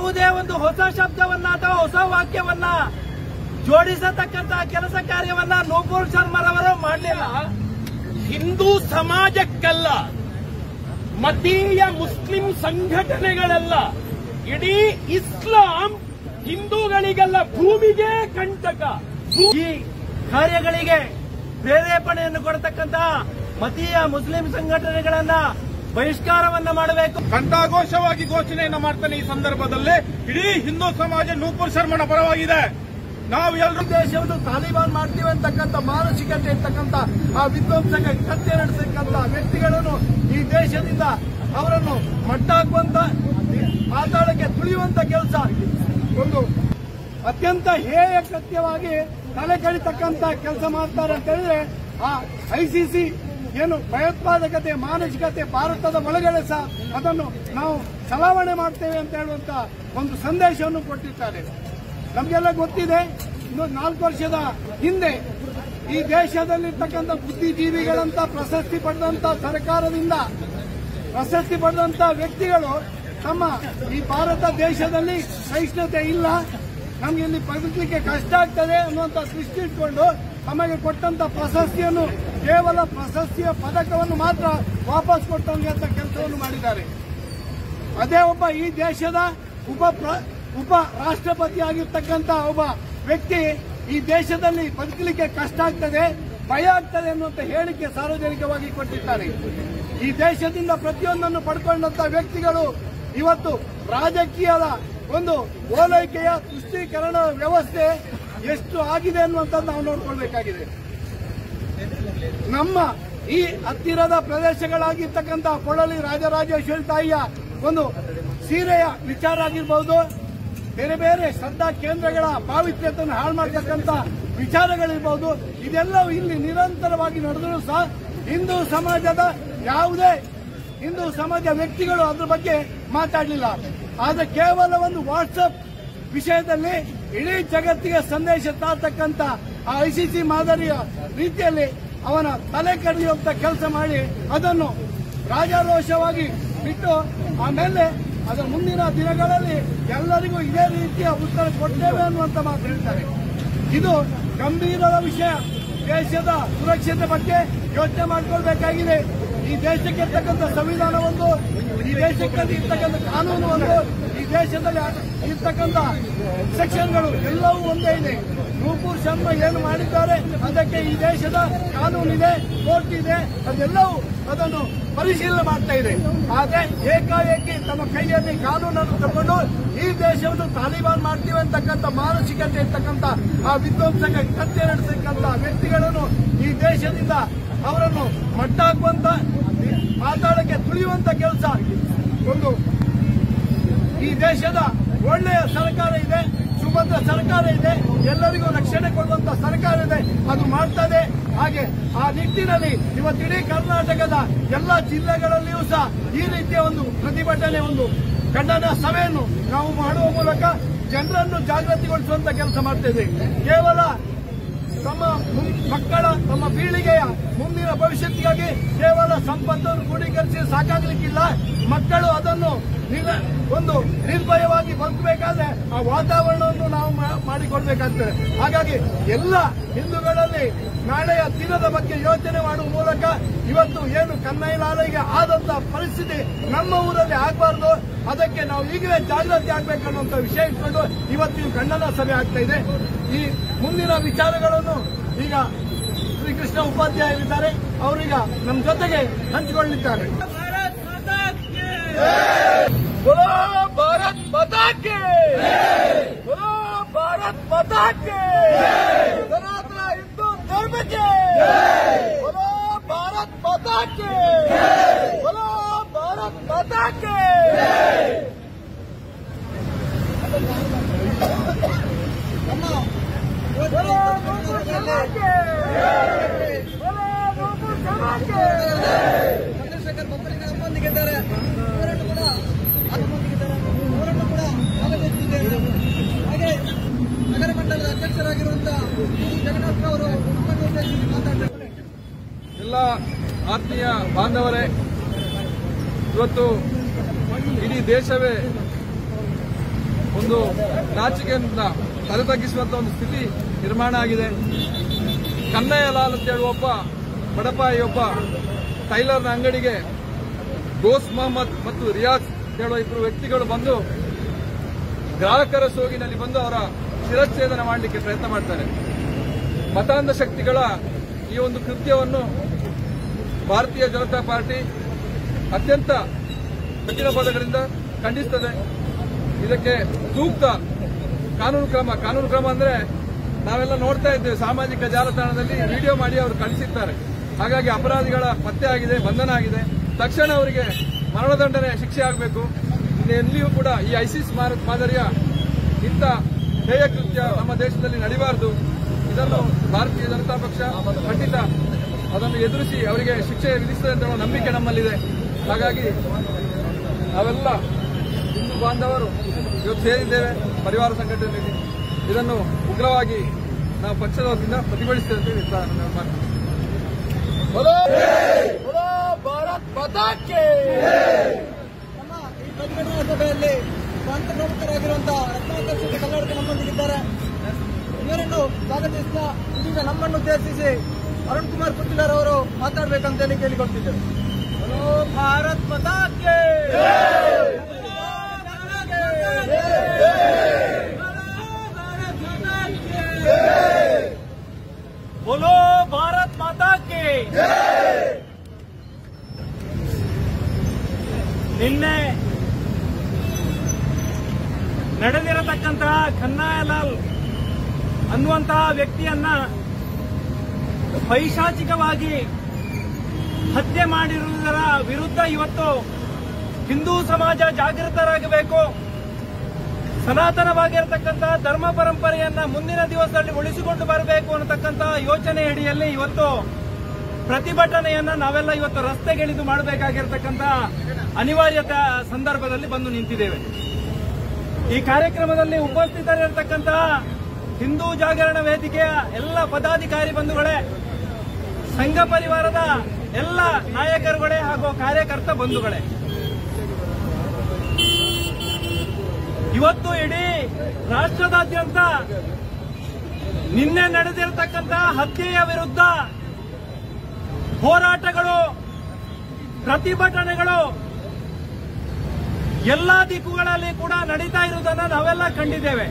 ಯಾವುದೇ ಒಂದು ಹೊಸ ಶಬ್ದವನ್ನ ಅಥವಾ ಹೊಸ ವಾಕ್ಯವನ್ನ ಜೋಡಿಸತಕ್ಕಂತಹ ಕೆಲಸ ಕಾರ್ಯವನ್ನ ನೂಪುರ್ ಶರ್ಮರವರು ಮಾಡಲಿಲ್ಲ. ಹಿಂದೂ ಸಮಾಜಕ್ಕಲ್ಲ, ಮತೀಯ ಮುಸ್ಲಿಂ ಸಂಘಟನೆಗಳೆಲ್ಲ, ಇಡೀ ಇಸ್ಲಾಂ ಹಿಂದೂಗಳಿಗೆಲ್ಲ ಭೂಮಿಗೆ ಕಂಟಕ. ಈ ಕಾರ್ಯಗಳಿಗೆ ಪ್ರೇರೇಪಣೆಯನ್ನು ಕೊಡತಕ್ಕಂತಹ ಮತೀಯ ಮುಸ್ಲಿಂ ಸಂಘಟನೆಗಳನ್ನ ಬಹಿಷ್ಕಾರವನ್ನ ಮಾಡಬೇಕು. ಕಂಠಘೋಷವಾಗಿ ಘೋಷಣೆಯನ್ನು ಮಾಡ್ತಾನೆ. ಈ ಸಂದರ್ಭದಲ್ಲಿ ಇಡೀ ಹಿಂದೂ ಸಮಾಜ ನೂಪುರ್ ಶರ್ಮನ ಪರವಾಗಿದೆ. ನಾವು ಎಲ್ಲರೂ ದೇಶವನ್ನು ತಾಲಿಬಾನ್ ಮಾಡ್ತೀವಿ ಅಂತಕ್ಕಂಥ ಮಾನಸಿಕತೆ ಇರ್ತಕ್ಕಂಥ ಆ ವಿಧ್ವಂಸಕ ಕೃತ್ಯ ನಡೆಸತಕ್ಕಂಥ ವ್ಯಕ್ತಿಗಳನ್ನು ಈ ದೇಶದಿಂದ ಅವರನ್ನು ಮಟ್ಟ ಹಾಕುವಂತ, ಪಾತಾಳಕ್ಕೆ ತುಳಿಯುವಂತ ಕೆಲಸ ಒಂದು ಅತ್ಯಂತ ಹೇಯ ಕೃತ್ಯವಾಗಿ ತಲೆ ಕಡಿತಕ್ಕಂಥ ಕೆಲಸ ಮಾಡ್ತಾರೆ ಅಂತ ಹೇಳಿದ್ರೆ, ಆ ಐಸಿಸಿ ಏನು ಭಯೋತ್ಪಾದಕತೆ ಮಾನಸಿಕತೆ ಭಾರತದ ಒಳಗಡೆ ಸಹ ಅದನ್ನು ನಾವು ಚಲಾವಣೆ ಮಾಡ್ತೇವೆ ಅಂತ ಹೇಳುವಂತ ಒಂದು ಸಂದೇಶವನ್ನು ಕೊಟ್ಟಿದ್ದಾರೆ. ನಮಗೆಲ್ಲ ಗೊತ್ತಿದೆ, 4 ವರ್ಷದ ಹಿಂದೆ ಈ ದೇಶದಲ್ಲಿರ್ತಕ್ಕಂಥ ಬುದ್ಧಿಜೀವಿಗಳಂತ ಪ್ರಶಸ್ತಿ ಪಡೆದಂತ ಸರ್ಕಾರದಿಂದ ಪ್ರಶಸ್ತಿ ಪಡೆದಂತ ವ್ಯಕ್ತಿಗಳು ತಮ್ಮ ಈ ಭಾರತ ದೇಶದಲ್ಲಿ ಸಹಿಷ್ಣುತೆ ಇಲ್ಲ, ನಮ್ಗೆ ಇಲ್ಲಿ ಬದುಕಲಿಕ್ಕೆ ಕಷ್ಟ ಆಗ್ತದೆ ಅನ್ನುವಂತ ದೃಷ್ಟಿ ಇಟ್ಕೊಂಡು ತಮಗೆ ಕೊಟ್ಟಂತ ಪ್ರಶಸ್ತಿಯನ್ನು ಕೇವಲ ಪ್ರಶಸ್ತಿಯ ಪದಕವನ್ನು ಮಾತ್ರ ವಾಪಸ್ ಕೊಟ್ಟಂಗೆ ಅಂತ ಕೆಲಸವನ್ನು ಮಾಡಿದ್ದಾರೆ. ಅದೇ ಒಬ್ಬ ಈ ದೇಶದ ಉಪ ರಾಷ್ಟ್ರಪತಿ ಆಗಿರ್ತಕ್ಕಂಥ ಒಬ್ಬ ವ್ಯಕ್ತಿ ಈ ದೇಶದಲ್ಲಿ ಬದುಕಲಿಕ್ಕೆ ಕಷ್ಟ ಆಗ್ತದೆ, ಭಯ ಆಗ್ತದೆ ಅನ್ನುವಂತ ಹೇಳಿಕೆ ಸಾರ್ವಜನಿಕವಾಗಿ ಕೊಟ್ಟಿದ್ದಾರೆ. ಈ ದೇಶದಿಂದ ಪ್ರತಿಯೊಂದನ್ನು ಪಡ್ಕೊಂಡಂತ ವ್ಯಕ್ತಿಗಳು ಇವತ್ತು ರಾಜಕೀಯದ ಒಂದು ಓಲೈಕೆಯ ತುಷ್ಟೀಕರಣ ವ್ಯವಸ್ಥೆ ಎಷ್ಟು ಆಗಿದೆ ಅನ್ನುವಂಥದ್ದು ನಾವು ನೋಡ್ಕೊಳ್ಬೇಕಾಗಿದೆ. ನಮ್ಮ ಈ ಹತ್ತಿರದ ಪ್ರದೇಶಗಳಾಗಿರ್ತಕ್ಕಂಥ ಕೊಳಲಿ ರಾಜರಾಜೇಶ್ವರಿ ತಾಯಿಯ ಒಂದು ಸೀರೆಯ ವಿಚಾರ ಆಗಿರಬಹುದು, ಬೇರೆ ಬೇರೆ ಶ್ರದ್ಧಾ ಕೇಂದ್ರಗಳ ಪಾವಿತ್ರ್ಯತೆಯನ್ನು ಹಾಳು ಮಾಡತಕ್ಕಂಥ ವಿಚಾರಗಳಿರಬಹುದು, ಇದೆಲ್ಲವೂ ಇಲ್ಲಿ ನಿರಂತರವಾಗಿ ನಡೆದರೂ ಸಹ ಹಿಂದೂ ಸಮಾಜದ ಯಾವುದೇ ಹಿಂದೂ ಸಮಾಜ ವ್ಯಕ್ತಿಗಳು ಅದ್ರ ಬಗ್ಗೆ ಮಾತಾಡಲಿಲ್ಲ. ಆದರೆ ಕೇವಲ ಒಂದು ವಾಟ್ಸಪ್ ವಿಷಯದಲ್ಲಿ ಇಡೀ ಜಗತ್ತಿಗೆ ಸಂದೇಶ ತಾರ್ತಕ್ಕಂಥ ಆ ಐಸಿಸಿ ಮಾದರಿಯ ರೀತಿಯಲ್ಲಿ ಅವನ ತಲೆ ಕಡಿಯುವಂತ ಕೆಲಸ ಮಾಡಿ ಅದನ್ನು ರಾಜಾರೋಷವಾಗಿ ಬಿಟ್ಟು ಆಮೇಲೆ ಅದರ ಮುಂದಿನ ದಿನಗಳಲ್ಲಿ ಎಲ್ಲರಿಗೂ ಇದೇ ರೀತಿಯ ಉತ್ತರ ಕೊಡ್ತೇವೆ ಅನ್ನುವಂತ ಮಾತು ಹೇಳ್ತಾರೆ. ಇದು ಗಂಭೀರದ ವಿಷಯ. ದೇಶದ ಸುರಕ್ಷತೆ ಬಗ್ಗೆ ಯೋಚನೆ ಮಾಡಿಕೊಳ್ಬೇಕಾಗಿದೆ. ಈ ದೇಶಕ್ಕೆ ಇರ್ತಕ್ಕಂಥ ಸಂವಿಧಾನ ಒಂದು, ಈ ದೇಶಕ್ಕೆ ಇರ್ತಕ್ಕಂಥ ಕಾನೂನು ಒಂದು, ಈ ದೇಶದಲ್ಲಿ ಇರ್ತಕ್ಕಂಥ ಸೆಕ್ಷನ್ಗಳು ಎಲ್ಲವೂ ಒಂದೇ ಇದೆ. ನೂಪುರ್ ಶರ್ಮಾ ಏನು ಮಾಡಿದ್ದಾರೆ ಅದಕ್ಕೆ ಈ ದೇಶದ ಕಾನೂನಿದೆ, ಕೋರ್ಟ್ ಇದೆ, ಅದೆಲ್ಲವೂ ಅದನ್ನು ಪರಿಶೀಲನೆ ಮಾಡ್ತಾ ಇದೆ. ಆದರೆ ಏಕಾಏಕಿ ತಮ್ಮ ಕೈಯಲ್ಲಿ ಕಾನೂನನ್ನು ತಗೊಂಡು ಈ ದೇಶವನ್ನು ತಾಲಿಬಾನ್ ಮಾಡ್ತೀವಿ ಅಂತಕ್ಕಂಥ ಮಾನಸಿಕತೆ ಇರ್ತಕ್ಕಂಥ ಆ ವಿಧ್ವಂಸಕ ಕೃತ್ಯ ನಡೆಸತಕ್ಕಂಥ ವ್ಯಕ್ತಿಗಳನ್ನು ಈ ದೇಶದಿಂದ ಅವರನ್ನು ಮಟ್ಟ ಹಾಕುವಂತ, ಪಾತಾಳಕ್ಕೆ ತುಳಿಯುವಂತ ಕೆಲಸ ಒಂದು ಈ ದೇಶದ ಒಳ್ಳೆಯ ಸರ್ಕಾರ ಇದೆ, ಸುಭದ್ರ ಸರ್ಕಾರ ಇದೆ, ಎಲ್ಲರಿಗೂ ರಕ್ಷಣೆ ಕೊಡುವಂತ ಸರ್ಕಾರ ಇದೆ, ಅದು ಮಾಡ್ತದೆ. ಹಾಗೆ ಆ ನಿಟ್ಟಿನಲ್ಲಿ ಇವತ್ತಿಡೀ ಕರ್ನಾಟಕದ ಎಲ್ಲ ಜಿಲ್ಲೆಗಳಲ್ಲಿಯೂ ಸಹ ಈ ರೀತಿಯ ಒಂದು ಪ್ರತಿಭಟನೆ, ಒಂದು ಖಂಡನ ಸಭೆಯನ್ನು ನಾವು ಮಾಡುವ ಮೂಲಕ ಜನರನ್ನು ಜಾಗೃತಿಗೊಳಿಸುವಂತ ಕೆಲಸ ಮಾಡ್ತೇವೆ. ಕೇವಲ ತಮ್ಮ ಮಕ್ಕಳ, ತಮ್ಮ ಪೀಳಿಗೆಯ ಮುಂದಿನ ಭವಿಷ್ಯಕ್ಕಾಗಿ ಕೇವಲ ಸಂಪತ್ತನ್ನು ಕ್ರೋಢೀಕರಿಸಿ ಸಾಕಾಗಲಿಕ್ಕಿಲ್ಲ. ಮಕ್ಕಳು ಅದನ್ನು ಒಂದು ನಿರ್ಭಯವಾಗಿ ಬದುಕಬೇಕಾದ್ರೆ ಆ ವಾತಾವರಣವನ್ನು ನಾವು ಮಾಡಿಕೊಡ್ಬೇಕಾಗ್ತದೆ. ಹಾಗಾಗಿ ಎಲ್ಲ ಹಿಂದೂಗಳಲ್ಲಿ ನಾಳೆಯ ದಿನದ ಬಗ್ಗೆ ಯೋಚನೆ ಮಾಡುವ ಮೂಲಕ ಇವತ್ತು ಏನು ಕನ್ನಯ್ಯಲಾಲಿಗೆ ಆದಂತ ಪರಿಸ್ಥಿತಿ ನಮ್ಮ ಊರಲ್ಲಿ ಆಗಬಾರ್ದು, ಅದಕ್ಕೆ ನಾವು ಈಗಲೇ ಜಾಗೃತಿ ಆಗಬೇಕನ್ನುವಂತ ವಿಷಯ ಇಟ್ಕೊಂಡು ಇವತ್ತಿನ ಖಂಡನ ಸಭೆ ಆಗ್ತಾ ಇದೆ. ಈ ಮುಂದಿನ ವಿಚಾರಗಳನ್ನು ಈಗ ಶ್ರೀಕೃಷ್ಣ ಉಪಾಧ್ಯಾಯರಿದ್ದಾರೆ, ಅವರೀಗ ನಮ್ಮ ಜೊತೆಗೆ ಹಂಚಿಕೊಳ್ಳಿದ್ದಾರೆ. बोलो भारत माता के, बोलो भारत माता के, सनातन हिंदू धर्म के, बोलो भारत माता के, बोलो भारत माता के. बोलो नूपुर शर्मा के, बोलो नूपुर शर्मा के. ಚಂದ್ರಶೇಖರ್ ಬೊಮ್ಮಲಿಂಗ ನಮ್ಮೊಂದಿಗಿದ್ದಾರೆ, ಅವರನ್ನು ಕೂಡ ಹಾಗೆ ನಗರ ಮಂಡಲದ ಅಧ್ಯಕ್ಷರಾಗಿರುವಂತಹ ಜಗನ್ನಾಥ್ ಅವರು ನಮ್ಮನ್ನು ಉದ್ದೇಶಿಸಿ ಮಾತಾಡ್ತಾರೆ. ಎಲ್ಲ ಆತ್ಮೀಯ ಬಾಂಧವರೇ, ಇವತ್ತು ಇಡೀ ದೇಶವೇ ಒಂದು ನಾಚಿಕೆಯಿಂದ ತಲೆ ತಗ್ಗಿಸುವಂತ ಒಂದು ಸ್ಥಿತಿ ನಿರ್ಮಾಣ ಆಗಿದೆ. ಕನ್ನಯ್ಯಲಾಲ್ ಅಂತ ಹೇಳುವ ಒಬ್ಬ ಬಡಪಾಯಿಯೊಬ್ಬ ಟೈಲರ್ನ ಅಂಗಡಿಗೆ ದೋಸ್ ಮೊಹಮ್ಮದ್ ಮತ್ತು ರಿಯಾಜ್ ಹೇಳುವ ಇಬ್ಬರು ವ್ಯಕ್ತಿಗಳು ಬಂದು ಗ್ರಾಹಕರ ಸೋಗಿನಲ್ಲಿ ಬಂದು ಅವರ ಶಿರಚ್ಛೇದನ ಮಾಡಲಿಕ್ಕೆ ಪ್ರಯತ್ನ ಮಾಡ್ತಾರೆ. ಮತಾಂಧ ಶಕ್ತಿಗಳ ಈ ಒಂದು ಕೃತ್ಯವನ್ನು ಭಾರತೀಯ ಜನತಾ ಪಾರ್ಟಿ ಅತ್ಯಂತ ಕಠಿಣ ಪದಗಳಿಂದ ಖಂಡಿಸುತ್ತದೆ. ಇದಕ್ಕೆ ಸೂಕ್ತ ಕಾನೂನು ಕ್ರಮ ಅಂದ್ರೆ ನಾವೆಲ್ಲ ನೋಡ್ತಾ ಇದ್ದೇವೆ, ಸಾಮಾಜಿಕ ಜಾಲತಾಣದಲ್ಲಿ ವಿಡಿಯೋ ಮಾಡಿ ಅವರು ಕಳಿಸಿದ್ದಾರೆ. ಹಾಗಾಗಿ ಅಪರಾಧಿಗಳ ಪತ್ತೆ ಆಗಿದೆ, ಬಂಧನ ಆಗಿದೆ. ತಕ್ಷಣ ಅವರಿಗೆ ಮರಣದಂಡನೆ ಶಿಕ್ಷೆ ಆಗಬೇಕು. ಎಲ್ಲಿಯೂ ಕೂಡ ಈ ಐಸಿಸ್ ಮಾದರಿಯ ಇಂಥ ಹೇಯ ಕೃತ್ಯ ನಮ್ಮ ದೇಶದಲ್ಲಿ ನಡೀಬಾರದು. ಇದನ್ನು ಭಾರತೀಯ ಜನತಾ ಪಕ್ಷ ಖಂಡಿತ ಅದನ್ನು ಎದುರಿಸಿ ಅವರಿಗೆ ಶಿಕ್ಷೆ ವಿಧಿಸುತ್ತದೆ ಅಂತ ನಂಬಿಕೆ ನಮ್ಮಲ್ಲಿದೆ. ಹಾಗಾಗಿ ನಾವೆಲ್ಲ ಹಿಂದೂ ಬಾಂಧವರು ಇವತ್ತು ಸೇರಿದ್ದೇವೆ ಪರಿವಾರ ಸಂಘಟನೆಯಲ್ಲಿ. ಇದನ್ನು ಉಗ್ರವಾಗಿ ನಾವು ಪಕ್ಷದ ವತಿಯಿಂದ ಪ್ರತಿಭಟಿಸ್ತೇವೆ ಅಂತ ಭಾರತ್ ಮಾತಾಕ್ಕೆ ನಮ್ಮ ಈ ಪ್ರತಿಭಟನಾ ಸಭೆಯಲ್ಲಿ ಸ್ವಂತ ಪ್ರಮುಖರಾಗಿರುವಂತಹ ರತ್ನಾಕರ್ ಕನ್ನಡಕ್ಕೆ ನಮ್ಮೊಂದಿಗಿದ್ದಾರೆ. ಇವರನ್ನು ಸ್ವಾಗತಿಸಿದ ಇದೀಗ ನಮ್ಮನ್ನು ಉದ್ದೇಶಿಸಿ ಅರುಣ್ ಕುಮಾರ್ ಪುಟ್ಟಿಲರ್ ಅವರು ಮಾತಾಡಬೇಕಂತ ಹೇಳಿ ಕೇಳಿಕೊಳ್ತಿದ್ದೇವೆ. ಭಾರತ್ ಮಾತಾಕ್ಕೆ बोलो भारत माता के ನಿನ್ನೆ ನಡೆದಿರತಕ್ಕಂತಹ ಕನ್ನಯ್ಯಲಾಲ್ ಅನ್ನುವಂತಹ ವ್ಯಕ್ತಿಯನ್ನ ಪೈಶಾಚಿಕವಾಗಿ ಹತ್ಯೆ ಮಾಡಿರುವುದರ ವಿರುದ್ಧ ಇವತ್ತು ಹಿಂದೂ ಸಮಾಜ ಜಾಗೃತರಾಗಬೇಕು. ಸನಾತನವಾಗಿರತಕ್ಕಂತಹ ಧರ್ಮ ಪರಂಪರೆಯನ್ನ ಮುಂದಿನ ದಿವಸದಲ್ಲಿ ಉಳಿಸಿಕೊಂಡು ಬರಬೇಕು ಅನ್ನತಕ್ಕಂತಹ ಯೋಚನೆ ಅಡಿಯಲ್ಲಿ ಇವತ್ತು ಪ್ರತಿಭಟನೆಯನ್ನ ನಾವೆಲ್ಲ ಇವತ್ತು ರಸ್ತೆಗಿಳಿದು ಮಾಡಬೇಕಾಗಿರತಕ್ಕಂತಹ ಅನಿವಾರ್ಯತೆ ಸಂದರ್ಭದಲ್ಲಿ ಬಂದು ನಿಂತಿದ್ದೇವೆ. ಈ ಕಾರ್ಯಕ್ರಮದಲ್ಲಿ ಉಪಸ್ಥಿತರಿರತಕ್ಕಂತಹ ಹಿಂದೂ ಜಾಗರಣ ವೇದಿಕೆಯ ಎಲ್ಲ ಪದಾಧಿಕಾರಿ ಬಂಧುಗಳೇ, ಸಂಘ ಪರಿವಾರದ ಎಲ್ಲ ನಾಯಕರುಗಳೇ ಹಾಗೂ ಕಾರ್ಯಕರ್ತ ಬಂಧುಗಳೇ, ಇವತ್ತು ಇಡೀ ರಾಷ್ಟ್ರದಾದ್ಯಂತ ನಿನ್ನೆ ನಡೆದಿರತಕ್ಕಂತಹ ಹತ್ಯೆಯ ವಿರುದ್ಧ ಹೋರಾಟಗಳು, ಪ್ರತಿಭಟನೆಗಳು ಎಲ್ಲಾ ದಿಕ್ಕುಗಳಲ್ಲಿ ಕೂಡ ನಡೀತಾ ಇರುವುದನ್ನು ನಾವೆಲ್ಲ ಕಂಡಿದ್ದೇವೆ.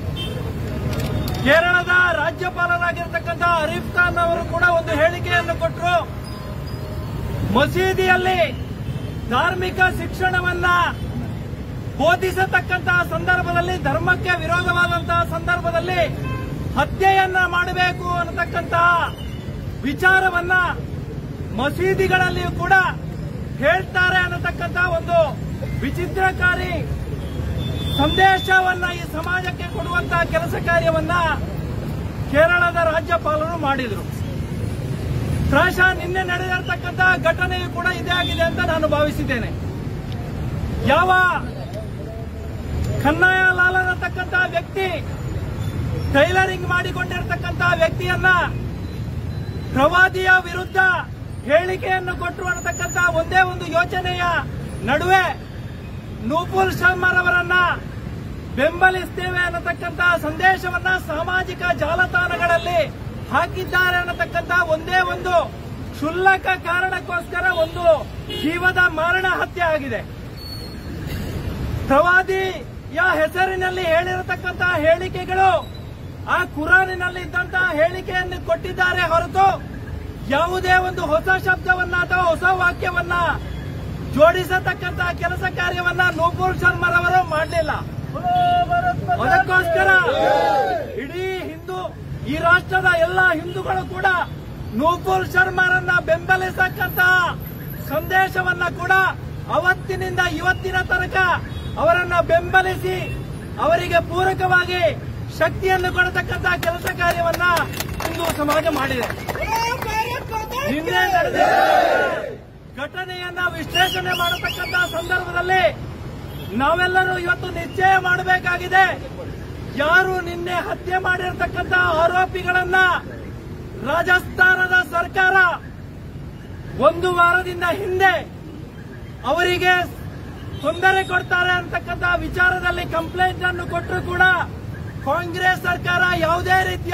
ಕೇರಳದ ರಾಜ್ಯಪಾಲರಾಗಿರ್ತಕ್ಕಂತಹ ಆರಿಫ್ ಖಾನ್ ಅವರು ಕೂಡ ಒಂದು ಹೇಳಿಕೆಯನ್ನು ಕೊಟ್ಟರು. ಮಸೀದಿಯಲ್ಲಿ ಧಾರ್ಮಿಕ ಶಿಕ್ಷಣವನ್ನ ಬೋಧಿಸತಕ್ಕಂತಹ ಸಂದರ್ಭದಲ್ಲಿ, ಧರ್ಮಕ್ಕೆ ವಿರೋಧವಾದಂತಹ ಸಂದರ್ಭದಲ್ಲಿ ಹತ್ಯೆಯನ್ನ ಮಾಡಬೇಕು ಅನ್ನತಕ್ಕಂತಹ ವಿಚಾರವನ್ನ ಮಸೀದಿಗಳಲ್ಲಿಯೂ ಕೂಡ ಹೇಳ್ತಾರೆ ಅನ್ನತಕ್ಕಂತಹ ಒಂದು ವಿಚಿತ್ರಕಾರಿ ಸಂದೇಶವನ್ನ ಈ ಸಮಾಜಕ್ಕೆ ಕೊಡುವಂತಹ ಕೆಲಸ ಕಾರ್ಯವನ್ನ ಕೇರಳದ ರಾಜ್ಯಪಾಲರು ಮಾಡಿದರು. ಪ್ರಾಯಶಃ ನಿನ್ನೆ ನಡೆದಿರತಕ್ಕಂತಹ ಘಟನೆಯೂ ಕೂಡ ಇದೇ ಆಗಿದೆ ಅಂತ ನಾನು ಭಾವಿಸಿದ್ದೇನೆ. ಯಾವ ಕನ್ನಯ್ಯಲಾಲ್ ಅನ್ನತಕ್ಕಂತಹ ವ್ಯಕ್ತಿ ಟೈಲರಿಂಗ್ ಮಾಡಿಕೊಂಡಿರತಕ್ಕಂತಹ ವ್ಯಕ್ತಿಯನ್ನ ಪ್ರವಾದಿಯ ವಿರುದ್ಧ ಹೇಳಿಕೆಯನ್ನು ಕೊಟ್ಟರು ಅನ್ನತಕ್ಕಂತಹ ಒಂದೇ ಒಂದು ಯೋಚನೆಯ ನಡುವೆ ನೂಪುರ್ ಶರ್ಮಾರವರನ್ನ ಬೆಂಬಲಿಸ್ತೇವೆ ಅನ್ನತಕ್ಕಂತಹ ಸಂದೇಶವನ್ನ ಸಾಮಾಜಿಕ ಜಾಲತಾಣಗಳಲ್ಲಿ ಹಾಕಿದ್ದಾರೆ ಅನ್ನತಕ್ಕಂತಹ ಒಂದೇ ಒಂದು ಕ್ಷುಲ್ಲಕ ಕಾರಣಕ್ಕೋಸ್ಕರ ಒಂದು ಜೀವದ ಮಾರಣ ಹತ್ಯೆ ಆಗಿದೆ. ಪ್ರವಾದಿಯ ಹೆಸರಿನಲ್ಲಿ ಹೇಳಿರತಕ್ಕಂತಹ ಹೇಳಿಕೆಗಳು ಆ ಕುರಾನಿನಲ್ಲಿ ಇದ್ದಂತಹ ಹೇಳಿಕೆಯನ್ನು ಕೊಟ್ಟಿದ್ದಾರೆ ಹೊರತು ಯಾವುದೇ ಒಂದು ಹೊಸ ಶಬ್ದವನ್ನ ಅಥವಾ ಹೊಸ ವಾಕ್ಯವನ್ನ ಜೋಡಿಸತಕ್ಕಂತಹ ಕೆಲಸ ಕಾರ್ಯವನ್ನ ನೂಪುರ್ ಶರ್ಮಾರವರು ಮಾಡಲಿಲ್ಲ. ಅದಕ್ಕೋಸ್ಕರ ಇಡೀ ಈ ರಾಷ್ಟ್ರದ ಎಲ್ಲ ಹಿಂದೂಗಳು ಕೂಡ ನೂಪುರ್ ಶರ್ಮಾರನ್ನ ಬೆಂಬಲಿಸತಕ್ಕಂತಹ ಸಂದೇಶವನ್ನ ಕೂಡ ಅವತ್ತಿನಿಂದ ಇವತ್ತಿನ ತನಕ ಅವರನ್ನ ಬೆಂಬಲಿಸಿ ಅವರಿಗೆ ಪೂರಕವಾಗಿ ಶಕ್ತಿಯನ್ನು ಕೊಡತಕ್ಕಂತಹ ಕೆಲಸ ಕಾರ್ಯವನ್ನ ಹಿಂದೂ ಸಮಾಜ ಮಾಡಿದೆ. ನಿನ್ನೆ ನಡೆದ ಘಟನೆಯನ್ನ ವಿಶ್ಲೇಷಣೆ ಮಾಡತಕ್ಕಂತಹ ಸಂದರ್ಭದಲ್ಲಿ ನಾವೆಲ್ಲರೂ ಇವತ್ತು ನಿಶ್ಚಯ ಮಾಡಬೇಕಾಗಿದೆ. ಯಾರು ನಿನ್ನೆ ಹತ್ಯೆ ಮಾಡಿರತಕ್ಕಂತಹ ಆರೋಪಿಗಳನ್ನ ರಾಜಸ್ಥಾನದ ಸರ್ಕಾರ ಒಂದು ವಾರದಿಂದ ಹಿಂದೆ ಅವರಿಗೆ ತೊಂದರೆ ಕೊಡ್ತಾರೆ ಅಂತಕ್ಕಂಥ ವಿಚಾರದಲ್ಲಿ ಕಂಪ್ಲೇಂಟ್ ಅನ್ನು ಕೊಟ್ಟರು ಕೂಡ ಕಾಂಗ್ರೆಸ್ ಸರ್ಕಾರ ಯಾವುದೇ ರೀತಿಯ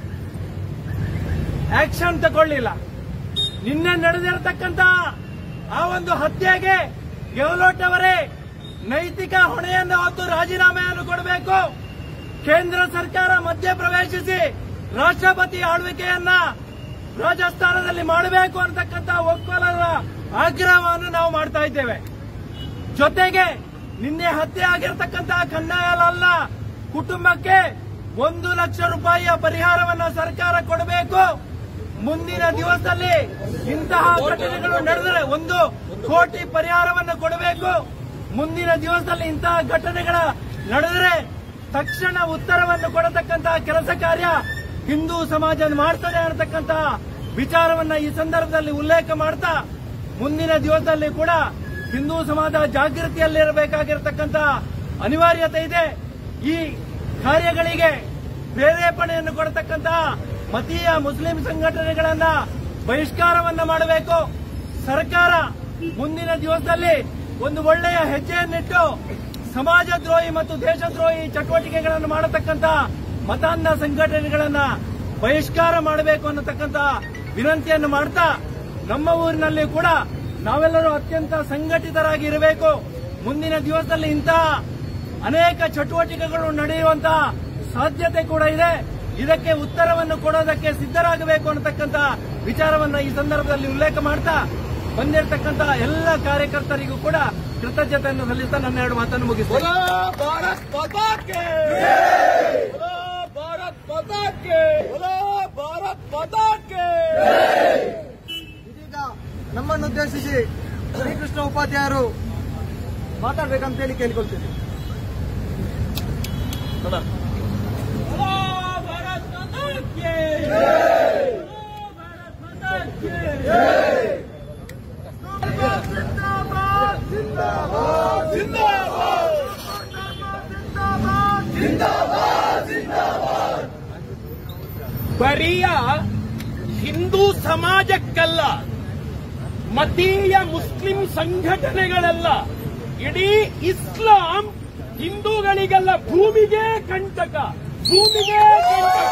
ಆಕ್ಷನ್ ತಗೊಳ್ಳಿಲ್ಲ. ನಿನ್ನೆ ನಡೆದಿರತಕ್ಕಂಥ ಆ ಒಂದು ಹತ್ಯೆಗೆ ಗೆಹ್ಲೋಟ್ ಅವರೇ ನೈತಿಕ ಹೊಣೆಯನ್ನು ಹೊತ್ತು ರಾಜೀನಾಮೆಯನ್ನು ಕೊಡಬೇಕು. ಕೇಂದ್ರ ಸರ್ಕಾರ ಮಧ್ಯಪ್ರವೇಶಿಸಿ ರಾಷ್ಟ್ರಪತಿ ಆಳ್ವಿಕೆಯನ್ನ ರಾಜಸ್ಥಾನದಲ್ಲಿ ಮಾಡಬೇಕು ಅಂತಕ್ಕಂಥ ಒಕ್ಕಲರ ಆಗ್ರಹವನ್ನು ನಾವು ಮಾಡ್ತಾ ಇದ್ದೇವೆ. ಜೊತೆಗೆ ನಿನ್ನೆ ಹತ್ಯೆ ಆಗಿರತಕ್ಕಂತಹ ಕನ್ನಯ್ಯಲಾಲ್ನ ಕುಟುಂಬಕ್ಕೆ 1 ಲಕ್ಷ ರೂಪಾಯಿಯ ಪರಿಹಾರವನ್ನ ಸರ್ಕಾರ ಕೊಡಬೇಕು. ಮುಂದಿನ ದಿವಸದಲ್ಲಿ ಇಂತಹ ಘಟನೆಗಳು ನಡೆದರೆ 1 ಕೋಟಿ ಪರಿಹಾರವನ್ನು ಕೊಡಬೇಕು. ಮುಂದಿನ ದಿವಸದಲ್ಲಿ ಇಂತಹ ಘಟನೆಗಳ ನಡೆದರೆ ತಕ್ಷಣ ಉತ್ತರವನ್ನು ಕೊಡತಕ್ಕಂತಹ ಕೆಲಸ ಕಾರ್ಯ ಹಿಂದೂ ಸಮಾಜ ಮಾಡ್ತದೆ ಅನ್ನತಕ್ಕಂಥ ವಿಚಾರವನ್ನ ಈ ಸಂದರ್ಭದಲ್ಲಿ ಉಲ್ಲೇಖ ಮಾಡ್ತಾ ಮುಂದಿನ ದಿವಸದಲ್ಲಿ ಕೂಡ ಹಿಂದೂ ಸಮಾಜ ಜಾಗೃತಿಯಲ್ಲಿರಬೇಕಾಗಿರತಕ್ಕಂಥ ಅನಿವಾರ್ಯತೆ ಇದೆ. ಈ ಕಾರ್ಯಗಳಿಗೆ ಪ್ರೇರೇಪಣೆಯನ್ನು ಕೊಡತಕ್ಕಂತಹ ಮತೀಯ ಮುಸ್ಲಿಂ ಸಂಘಟನೆಗಳನ್ನ ಬಹಿಷ್ಕಾರವನ್ನ ಮಾಡಬೇಕು. ಸರ್ಕಾರ ಮುಂದಿನ ದಿವಸದಲ್ಲಿ ಒಂದು ಒಳ್ಳೆಯ ಹೆಜ್ಜೆಯನ್ನಿಟ್ಟು ಸಮಾಜದ್ರೋಹಿ ಮತ್ತು ದೇಶದ್ರೋಹಿ ಚಟುವಟಿಕೆಗಳನ್ನು ಮಾಡತಕ್ಕಂಥ ಮತಾಂಧ ಸಂಘಟನೆಗಳನ್ನ ಬಹಿಷ್ಕಾರ ಮಾಡಬೇಕು ಅನ್ನತಕ್ಕಂಥ ವಿನಂತಿಯನ್ನು ಮಾಡ್ತಾ ನಮ್ಮ ಊರಿನಲ್ಲಿ ಕೂಡ ನಾವೆಲ್ಲರೂ ಅತ್ಯಂತ ಸಂಘಟಿತರಾಗಿ ಇರಬೇಕು. ಮುಂದಿನ ದಿವಸದಲ್ಲಿ ಇಂತಹ ಅನೇಕ ಚಟುವಟಿಕೆಗಳು ನಡೆಯುವಂತಹ ಸಾಧ್ಯತೆ ಕೂಡ ಇದೆ. ಇದಕ್ಕೆ ಉತ್ತರವನ್ನು ಕೊಡೋದಕ್ಕೆ ಸಿದ್ದರಾಗಬೇಕು ಅನ್ನತಕ್ಕಂಥ ವಿಚಾರವನ್ನು ಈ ಸಂದರ್ಭದಲ್ಲಿ ಉಲ್ಲೇಖ ಮಾಡ್ತಾ ಬಂದಿರತಕ್ಕಂಥ ಎಲ್ಲ ಕಾರ್ಯಕರ್ತರಿಗೂ ಕೂಡ ಕೃತಜ್ಞತೆಯನ್ನು ಸಲ್ಲಿಸ್ತಾ ನನ್ನ 2 ಮಾತನ್ನು ಮುಗಿಸ್ತೇನೆ. ಭಾರತ್ ಮಾತಾ ಕೆ ಭಾರತ್ ಮಾತಾ ಕೆ ಭಾರತ್ ಮಾತಾ ಕೆ. ಇದೀಗ ನಮ್ಮನ್ನುದ್ದೇಶಿಸಿ ಶ್ರೀಕೃಷ್ಣ ಉಪಾಧ್ಯಾಯರು ಮಾತಾಡಬೇಕಂತ ಹೇಳಿ ಕೇಳಿಕೊಳ್ತೀನಿ. ಭಾರತ್ ಮಾತಾ ಕೆ ಭಾರತ್ ಮಾತಾ ಕೆ. ಜಿಂದಾಬಾದ್ ಜಿಂದಾಬಾದ್ ಜಿಂದಾಬಾದ್ ಜಿಂದಾಬಾದ್ ಜಿಂದಾಬಾದ್. ಬರಿಯ ಹಿಂದೂ ಸಮಾಜಕ್ಕಲ್ಲ, ಮತೀಯ ಮುಸ್ಲಿಂ ಸಂಘಟನೆಗಳಲ್ಲ, ಇಡೀ ಇಸ್ಲಾಂ ಹಿಂದೂಗಳಿಗೆಲ್ಲ ಭೂಮಿಗೆ ಕಂಟಕ, ಭೂಮಿಗೆ ಕಂಟಕ.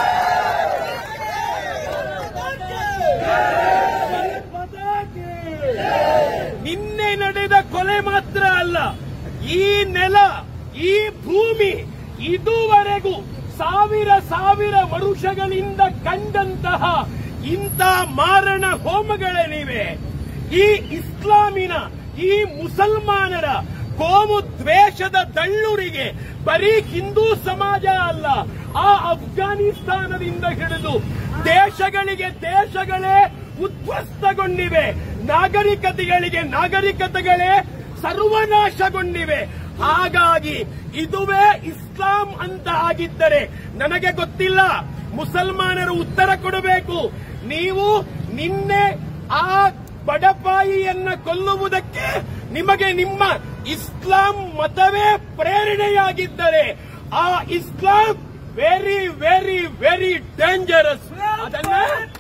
ನಿನ್ನೆ ನಡೆದ ಕೊಲೆ ಮಾತ್ರ ಅಲ್ಲ, ಈ ನೆಲ, ಈ ಭೂಮಿ ಇದುವರೆಗೂ ಸಾವಿರ ವರುಷಗಳಿಂದ ಕಂಡಂತಹ ಇಂಥ ಮಾರಣ ಹೋಮಗಳೇನಿವೆ, ಈ ಇಸ್ಲಾಮಿನ, ಈ ಮುಸಲ್ಮಾನರ ಕೋಮು ದ್ವೇಷದ ದಳ್ಳುರಿಗೆ ಬರೀ ಹಿಂದೂ ಸಮಾಜ ಅಲ್ಲ, ಆ ಅಫ್ಘಾನಿಸ್ತಾನದಿಂದ ಹಿಡಿದು ದೇಶಗಳೇ ಉದ್ವಸ್ತಗೊಂಡಿವೆ. ನಾಗರಿಕತೆಗಳೇ ಸರ್ವನಾಶಗೊಂಡಿವೆ. ಹಾಗಾಗಿ ಇದುವೇ ಇಸ್ಲಾಂ ಅಂತ ಆಗಿದ್ದರೆ ನನಗೆ ಗೊತ್ತಿಲ್ಲ, ಮುಸಲ್ಮಾನರು ಉತ್ತರ ಕೊಡಬೇಕು. ನೀವು ನಿನ್ನೆ ಆ ಬಡಪಾಯಿಯನ್ನ ಕೊಲ್ಲುವುದಕ್ಕೆ ನಿಮಗೆ ನಿಮ್ಮ ಇಸ್ಲಾಂ ಮತವೇ ಪ್ರೇರಣೆಯಾಗಿದ್ದರೆ ಆ Islam very very very dangerous. ಅದನ್ನ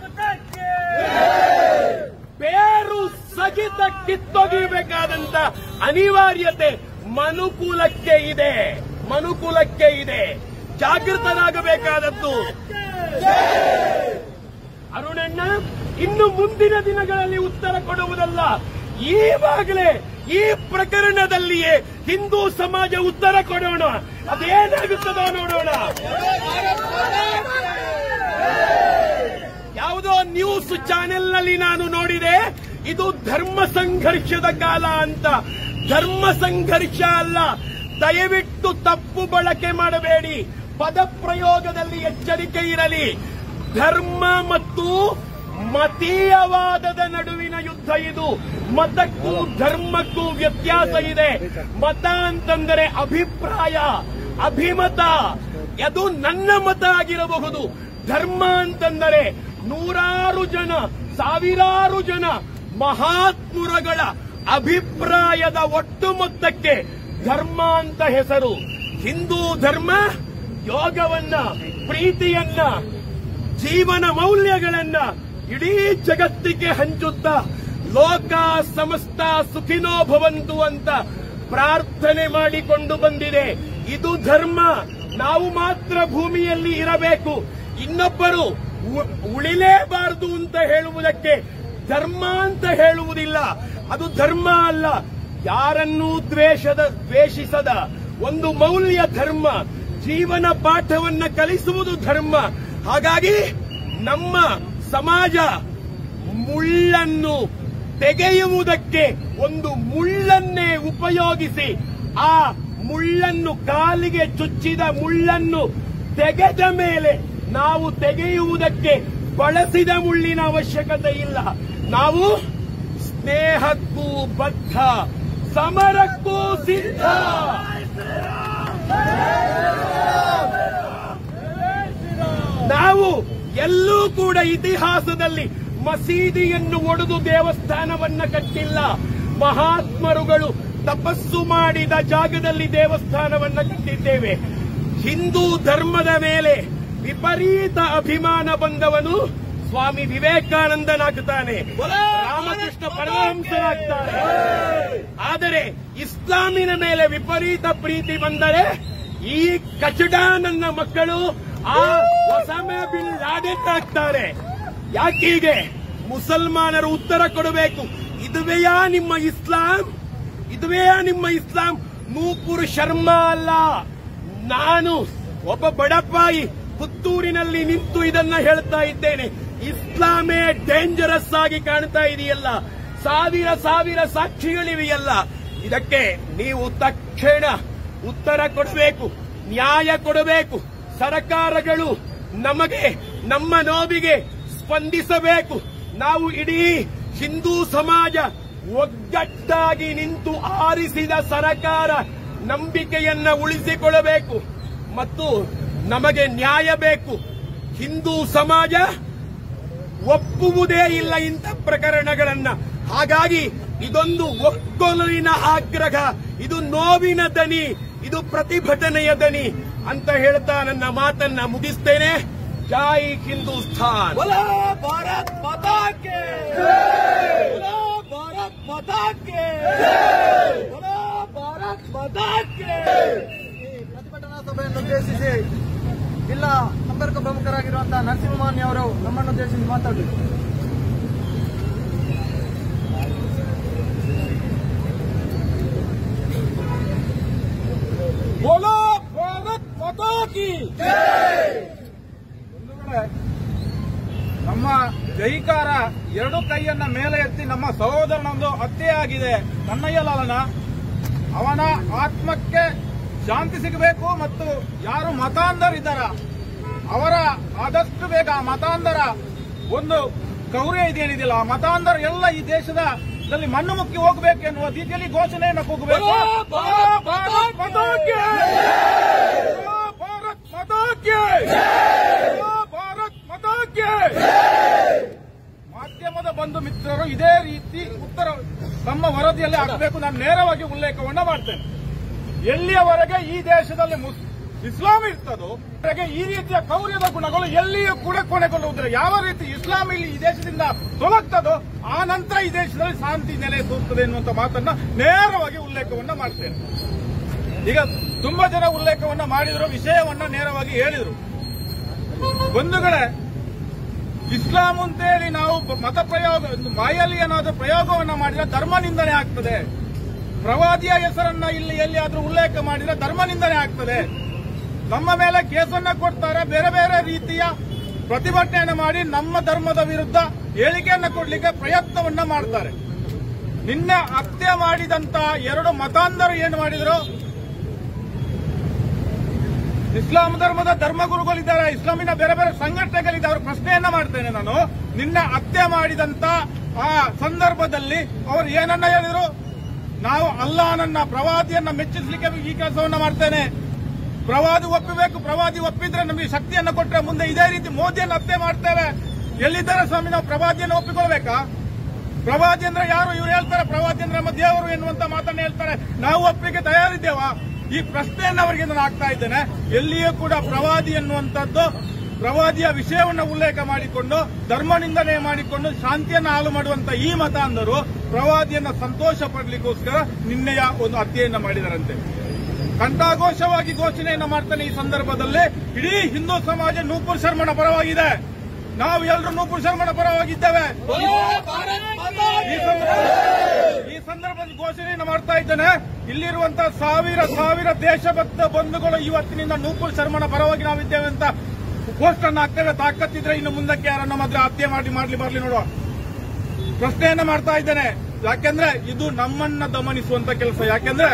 ಬೇರು ಸಹಿತ ಕಿತ್ತೊಗೆಯಬೇಕಾದಂತ ಅನಿವಾರ್ಯತೆ ಮನುಕುಲಕ್ಕೆ ಇದೆ. ಜಾಗೃತರಾಗಬೇಕಾದದ್ದು. ಅರುಣಣ್ಣ, ಇನ್ನು ಮುಂದಿನ ದಿನಗಳಲ್ಲಿ ಉತ್ತರ ಕೊಡುವುದಲ್ಲ, ಈವಾಗಲೇ ಈ ಪ್ರಕರಣದಲ್ಲಿಯೇ ಹಿಂದೂ ಸಮಾಜ ಉತ್ತರ ಕೊಡೋಣ. ಅದೇನಾಗುತ್ತದೋ ನೋಡೋಣ. ಯಾವುದೋ ನ್ಯೂಸ್ ಚಾನೆಲ್ನಲ್ಲಿ ನಾನು ನೋಡಿದೆ, ಇದು ಧರ್ಮ ಸಂಘರ್ಷದ ಕಾಲ ಅಂತ. ಧರ್ಮ ಸಂಘರ್ಷ ಅಲ್ಲ, ದಯವಿಟ್ಟು ತಪ್ಪು ಬಳಕೆ ಮಾಡಬೇಡಿ. ಪದ ಪ್ರಯೋಗದಲ್ಲಿ ಎಚ್ಚರಿಕೆ ಇರಲಿ. ಧರ್ಮ ಮತ್ತು ಮತೀಯವಾದದ ನಡುವಿನ ಯುದ್ಧ ಇದು. ಮತಕ್ಕೂ ಧರ್ಮಕ್ಕೂ ವ್ಯತ್ಯಾಸ ಇದೆ. ಮತ ಅಂತಂದರೆ ಅಭಿಪ್ರಾಯ, ಅಭಿಮತ, ಅದು ನನ್ನ ಮತ ಆಗಿರಬಹುದು. ಧರ್ಮ ಅಂತಂದರೆ ನೂರಾರು ಜನ, ಸಾವಿರಾರು ಜನ ಮಹಾತ್ಮುರಗಳ ಅಭಿಪ್ರಾಯದ ಒಟ್ಟು ಮೊತ್ತಕ್ಕೆ ಧರ್ಮ ಅಂತ ಹೆಸರು. ಹಿಂದೂ ಧರ್ಮ ಯೋಗವನ್ನ, ಪ್ರೀತಿಯನ್ನ, ಜೀವನ ಮೌಲ್ಯಗಳನ್ನ ಇಡೀ ಜಗತ್ತಿಗೆ ಹಂಚುತ್ತಾ ಲೋಕ ಸಮಸ್ತ ಸುಖಿನೋ ಭವಂತು ಅಂತ ಪ್ರಾರ್ಥನೆ ಮಾಡಿಕೊಂಡು ಬಂದಿದೆ. ಇದು ಧರ್ಮ. ನಾವು ಮಾತ್ರ ಭೂಮಿಯಲ್ಲಿ ಇರಬೇಕು, ಇನ್ನೊಬ್ಬರು ಉಳಿಲೇಬಾರದು ಅಂತ ಹೇಳುವುದಕ್ಕೆ ಧರ್ಮ ಅಂತ ಹೇಳುವುದಿಲ್ಲ. ಅದು ಧರ್ಮ ಅಲ್ಲ. ಯಾರನ್ನೂ ದ್ವೇಷಿಸದ ಒಂದು ಮೌಲ್ಯ ಧರ್ಮ. ಜೀವನ ಪಾಠವನ್ನ ಕಲಿಸುವುದು ಧರ್ಮ. ಹಾಗಾಗಿ ನಮ್ಮ ಸಮಾಜ ಮುಳ್ಳನ್ನು ತೆಗೆಯುವುದಕ್ಕೆ ಒಂದು ಮುಳ್ಳನ್ನೇ ಉಪಯೋಗಿಸಿ, ಆ ಮುಳ್ಳನ್ನು ಕಾಲಿಗೆ ಚುಚ್ಚಿದ ಮುಳ್ಳನ್ನು ತೆಗೆದ ಮೇಲೆ ನಾವು ತೆಗೆಯುವುದಕ್ಕೆ ಬಳಸಿದ ಮುಳ್ಳಿನ ಅವಶ್ಯಕತೆ ಇಲ್ಲ. ನಾವು ಸ್ನೇಹಕ್ಕೂ ಬದ್ಧ, ಸಮರಕ್ಕೂ ಸಿದ್ಧ. ನಾವು ಎಲ್ಲೂ ಕೂಡ ಇತಿಹಾಸದಲ್ಲಿ ಮಸೀದಿಯನ್ನು ಒಡೆದು ದೇವಸ್ಥಾನವನ್ನ ಕಟ್ಟಿಲ್ಲ. ಮಹಾತ್ಮರುಗಳು ತಪಸ್ಸು ಮಾಡಿದ ಜಾಗದಲ್ಲಿ ದೇವಸ್ಥಾನವನ್ನ ಕಟ್ಟಿದ್ದೇವೆ. ಹಿಂದೂ ಧರ್ಮದ ಮೇಲೆ ವಿಪರೀತ ಅಭಿಮಾನ ಬಂದವನು ಸ್ವಾಮಿ ವಿವೇಕಾನಂದನಾಗ್ತಾನೆ, ರಾಮಕೃಷ್ಣ ಪರಮಹಂಸರಾಗ್ತಾನೆ. ಆದರೆ ಇಸ್ಲಾಮಿನ ಮೇಲೆ ವಿಪರೀತ ಪ್ರೀತಿ ಬಂದರೆ ಈ ಕಚಡ ನನ್ನ ಮಕ್ಕಳು ಆ ಒಸಾಮಾ ಬಿನ್ ಲಾಡೆನ್ ಆಗ್ತಾರೆ. ಯಾಕೀಗೆ ಮುಸಲ್ಮಾನರು ಉತ್ತರ ಕೊಡಬೇಕು. ಇದುವೆಯಾ ನಿಮ್ಮ ಇಸ್ಲಾಂ? ಇದುವೆಯಾ ನಿಮ್ಮ ಇಸ್ಲಾಂ? ನೂಪುರ್ ಶರ್ಮಾ ಅಲ್ಲ, ನಾನು ಒಬ್ಬ ಬಡಪಾಯಿ ಪುತ್ತೂರಿನಲ್ಲಿ ನಿಂತು ಇದನ್ನ ಹೇಳ್ತಾ ಇದ್ದೇನೆ. ಇಸ್ಲಾಮೇ ಡೇಂಜರಸ್ ಆಗಿ ಕಾಣ್ತಾ ಇದೆಯಲ್ಲ, ಸಾವಿರ ಸಾವಿರ ಸಾಕ್ಷಿಗಳಿವೆಯಲ್ಲ. ಇದಕ್ಕೆ ನೀವು ತಕ್ಷಣ ಉತ್ತರ ಕೊಡಬೇಕು, ನ್ಯಾಯ ಕೊಡಬೇಕು. ಸರ್ಕಾರಗಳು ನಮಗೆ, ನಮ್ಮ ನೋವಿಗೆ ಸ್ಪಂದಿಸಬೇಕು. ನಾವು ಇಡೀ ಹಿಂದೂ ಸಮಾಜ ಒಗ್ಗಟ್ಟಾಗಿ ನಿಂತು ಆರಿಸಿದ ಸರ್ಕಾರ ನಂಬಿಕೆಯನ್ನ ಉಳಿಸಿಕೊಳ್ಳಬೇಕು ಮತ್ತು ನಮಗೆ ನ್ಯಾಯ ಬೇಕು. ಹಿಂದೂ ಸಮಾಜ ಒಪ್ಪುವುದೇ ಇಲ್ಲ ಇಂಥ ಪ್ರಕರಣಗಳನ್ನ. ಹಾಗಾಗಿ ಇದೊಂದು ಒಕ್ಕೊಲಿನ ಆಗ್ರಹ, ಇದು ನೋವಿನ ದನಿ, ಇದು ಪ್ರತಿಭಟನೆಯ ದನಿ ಅಂತ ಹೇಳ್ತಾ ನನ್ನ ಮಾತನ್ನ ಮುಗಿಸ್ತೇನೆ. ಜೈ ಹಿಂದೂಸ್ತಾನ್. ಭಾರತ್ ಮಾತಾ ಕೆ ಭಾರತ್ ಮಾತಾ ಕೆ ಭಾರತ್ ಮಾತಾ ಕೆ. ಈ ಪ್ರತಿಭಟನಾ ಸಭೆಯನ್ನು ಉದ್ದೇಶಿಸಿ ಜಿಲ್ಲಾ ಸಂಪರ್ಕ ಪ್ರಮುಖರಾಗಿರುವಂತಹ ನರಸಿಂಹಮಾನ್ಯ ಅವರು ನಮ್ಮನ್ನು ಉದ್ದೇಶಿಸಿ ಮಾತಾಡಬೇಕು. ಬೋಲೋ ಭಾರತ್ ಮಾತಾ ಕಿ ಜೈ. ನಮ್ಮ ಜೈಕಾರ ಎರಡು ಕೈಯನ್ನ ಮೇಲೆ ಎತ್ತಿ ನಮ್ಮ ಸಹೋದರನೊಂದು ಹತ್ಯೆಯಾಗಿದೆ. ಕನ್ನಯ್ಯಲಾಲನ ಅವನ ಆತ್ಮಕ್ಕೆ ಶಾಂತಿ ಸಿಗಬೇಕು ಮತ್ತು ಯಾರು ಮತಾಂಧರಿದ್ದಾರ ಅವರ ಆದಷ್ಟು ಬೇಗ ಆ ಮತಾಂಧರ ಒಂದು ಕೌರ್ಯ ಇದೇನಿದಿಲ್ಲ, ಆ ಮತಾಂಧರ ಎಲ್ಲ ಈ ದೇಶದಲ್ಲಿ ಮಣ್ಣು ಮುಕ್ಕಿ ಹೋಗಬೇಕು ಎನ್ನುವ ರೀತಿಯಲ್ಲಿ ಘೋಷಣೆಯನ್ನು ಕೂಗಬೇಕು. ಭಾರತ್ ಮಾತಾ ಕಿ ಭಾರತ್ ಮಾತಾ ಕಿ ಭಾರತ್ ಮಾತಾ ಕಿ. ಮಾಧ್ಯಮದ ಬಂಧು ಮಿತ್ರರು ಇದೇ ರೀತಿ ಉತ್ತರ ತಮ್ಮ ವರದಿಯಲ್ಲಿ ಹಾಕಬೇಕು. ನಾನು ನೇರವಾಗಿ ಉಲ್ಲೇಖವನ್ನ ಮಾಡ್ತೇನೆ. ಎಲ್ಲಿಯವರೆಗೆ ಈ ದೇಶದಲ್ಲಿ ಇಸ್ಲಾಂ ಇರ್ತದೋ ಈ ರೀತಿಯ ಕೌರ್ಯದ ಗುಣಗಳು ಎಲ್ಲಿಯೂ ಕೂಡ ಕೊನೆಗೊಳ್ಳುವುದಿಲ್ಲ. ಯಾವ ರೀತಿ ಇಸ್ಲಾಂ ಇಲ್ಲಿ ಈ ದೇಶದಿಂದ ತೊಲಗ್ತದೋ ಆ ನಂತರ ಈ ದೇಶದಲ್ಲಿ ಶಾಂತಿ ನೆಲೆ ಸೂರ್ತದೆ ಎನ್ನುವಂತ ಮಾತನ್ನ ನೇರವಾಗಿ ಉಲ್ಲೇಖವನ್ನ ಮಾಡ್ತೇನೆ. ಈಗ ತುಂಬಾ ಜನ ಉಲ್ಲೇಖವನ್ನ ಮಾಡಿದ್ರು, ವಿಷಯವನ್ನ ನೇರವಾಗಿ ಹೇಳಿದ್ರು. ಬಂಧುಗಳೇ, ಇಸ್ಲಾಂ ಅಂತೇಳಿ ನಾವು ಮತ ಪ್ರಯೋಗ ಬಾಯಲ್ಲಿ ಏನಾದರೂ ಪ್ರಯೋಗವನ್ನ ಮಾಡಿದ್ರೆ ಧರ್ಮ ನಿಂದನೆ ಆಗ್ತದೆ. ಪ್ರವಾದಿಯ ಹೆಸರನ್ನ ಇಲ್ಲಿ ಎಲ್ಲಿಯಾದ್ರೂ ಉಲ್ಲೇಖ ಮಾಡಿದ್ರೆ ಧರ್ಮ ನಿಂದನೆ ಆಗ್ತದೆ. ನಮ್ಮ ಮೇಲೆ ಕೇಸನ್ನ ಕೊಡ್ತಾರೆ, ಬೇರೆ ಬೇರೆ ರೀತಿಯ ಪ್ರತಿಭಟನೆಯನ್ನು ಮಾಡಿ ನಮ್ಮ ಧರ್ಮದ ವಿರುದ್ಧ ಹೇಳಿಕೆಯನ್ನ ಕೊಡ್ಲಿಕ್ಕೆ ಪ್ರಯತ್ನವನ್ನ ಮಾಡ್ತಾರೆ. ನಿನ್ನೆ ಹತ್ಯೆ ಮಾಡಿದಂತ ಎರಡು ಮತಾಂಧರು ಏನು ಮಾಡಿದ್ರು? ಇಸ್ಲಾಂ ಧರ್ಮದ ಧರ್ಮಗುರುಗಳಿದ್ದಾರೆ, ಇಸ್ಲಾಮಿನ ಬೇರೆ ಬೇರೆ ಸಂಘಟನೆಗಳಿದ್ದಾರೆ. ಅವರ ಪ್ರಶ್ನೆಯನ್ನ ಮಾಡ್ತೇನೆ ನಾನು. ನಿನ್ನೆ ಹತ್ಯೆ ಮಾಡಿದಂತ ಆ ಸಂದರ್ಭದಲ್ಲಿ ಅವರು ಏನನ್ನ ಹೇಳಿದ್ರು? ನಾವು ಅಲ್ಲಾಹನನ್ನ ಪ್ರವಾದಿಯನ್ನ ಮೆಚ್ಚಿಸಲಿಕ್ಕೆ ಈ ಕೆಲಸವನ್ನ ಮಾಡ್ತೇನೆ. ಪ್ರವಾದಿ ಒಪ್ಪಬೇಕು, ಪ್ರವಾದಿ ಒಪ್ಪಿದ್ರೆ ನಮಗೆ ಶಕ್ತಿಯನ್ನ ಕೊಟ್ಟರೆ ಮುಂದೆ ಇದೇ ರೀತಿ ಮೋದಿಯನ್ನು ಹತ್ಯೆ ಮಾಡ್ತೇವೆ. ಎಲ್ಲಿದ್ದಾರೆ ಸ್ವಾಮಿ? ನಾವು ಪ್ರವಾದಿಯನ್ನು ಒಪ್ಪಿಕೊಳ್ಬೇಕಾ? ಪ್ರವಾದಿ ಅಂದ್ರೆ ಯಾರು? ಇವರು ಹೇಳ್ತಾರೆ ಪ್ರವಾದಿ ಅಂದ್ರೆ ನಮ್ಮ ದೇವರು ಎನ್ನುವಂತ ಮಾತನ್ನ ಹೇಳ್ತಾರೆ. ನಾವು ಒಪ್ಪಿಗೆ ತಯಾರಿದ್ದೇವಾ? ಈ ಪ್ರಶ್ನೆಯನ್ನು ಅವರಿಗೆ ನಾನು ಹಾಕ್ತಾ ಇದ್ದೇನೆ. ಎಲ್ಲಿಯೂ ಕೂಡ ಪ್ರವಾದಿ ಎನ್ನುವಂಥದ್ದು, ಪ್ರವಾದಿಯ ವಿಷಯವನ್ನು ಉಲ್ಲೇಖ ಮಾಡಿಕೊಂಡು ಧರ್ಮ ನಿಂದನೆ ಮಾಡಿಕೊಂಡು ಶಾಂತಿಯನ್ನು ಹಾಳು ಮಾಡುವಂತ ಈ ಮತಾಂಧರು ಪ್ರವಾದಿಯನ್ನ ಸಂತೋಷ ಪಡಲಿಕ್ಕೋಸ್ಕರ ನಿನ್ನೆಯ ಒಂದು ಹತ್ಯೆಯನ್ನ ಮಾಡಿದರಂತೆ. ಕಂಠಾಘೋಷವಾಗಿ ಘೋಷಣೆಯನ್ನ ಮಾಡ್ತಾನೆ. ಈ ಸಂದರ್ಭದಲ್ಲಿ ಇಡೀ ಹಿಂದೂ ಸಮಾಜ ನೂಪುರ್ ಶರ್ಮನ ಪರವಾಗಿದೆ. ನಾವು ಎಲ್ಲರೂ ನೂಪುರ್ ಶರ್ಮನ ಪರವಾಗಿದ್ದೇವೆ. ಈ ಸಂದರ್ಭದಲ್ಲಿ ಘೋಷಣೆಯನ್ನು ಮಾಡ್ತಾ ಇದ್ದೇನೆ. ಇಲ್ಲಿರುವಂತಹ ಸಾವಿರ ದೇಶಭಕ್ತ ಬಂಧುಗಳು ಇವತ್ತಿನಿಂದ ನೂಪುರ್ ಶರ್ಮನ ಪರವಾಗಿ ನಾವಿದ್ದೇವೆ ಅಂತ ಪೋಸ್ಟ್ ಅನ್ನು ಹಾಕ್ತೇವೆ. ತಾಕತ್ತಿದ್ರೆ ಇನ್ನು ಮುಂದಕ್ಕೆ ಯಾರನ್ನ ಮಾತ್ರ ಹತ್ಯೆ ಮಾಡ್ಲಿ ಬರ್ಲಿ ನೋಡುವ ಪ್ರಶ್ನೆಯನ್ನ ಮಾಡ್ತಾ ಇದ್ದೇನೆ. ಯಾಕೆಂದ್ರೆ ಇದು ನಮ್ಮನ್ನ ದಮನಿಸುವಂತ ಕೆಲಸ. ಯಾಕೆಂದ್ರೆ